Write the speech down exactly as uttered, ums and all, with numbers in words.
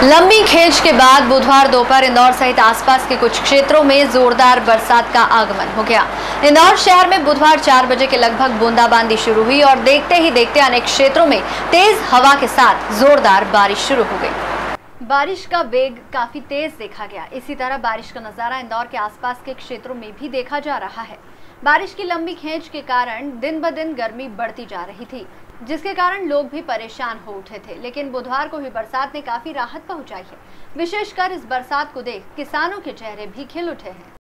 लंबी खेज के बाद बुधवार दोपहर इंदौर सहित आसपास के कुछ क्षेत्रों में जोरदार बरसात का आगमन हो गया। इंदौर शहर में बुधवार चार बजे के लगभग बूंदाबांदी शुरू हुई और देखते ही देखते अनेक क्षेत्रों में तेज हवा के साथ जोरदार बारिश शुरू हो गई। बारिश का वेग काफी तेज देखा गया। इसी तरह बारिश का नजारा इंदौर के आसपास के क्षेत्रों में भी देखा जा रहा है। बारिश की लंबी खेंच के कारण दिन ब दिन गर्मी बढ़ती जा रही थी, जिसके कारण लोग भी परेशान हो उठे थे। लेकिन बुधवार को हुई बरसात ने काफी राहत पहुंचाई है। विशेषकर इस बरसात को देख किसानों के चेहरे भी खिल उठे हैं।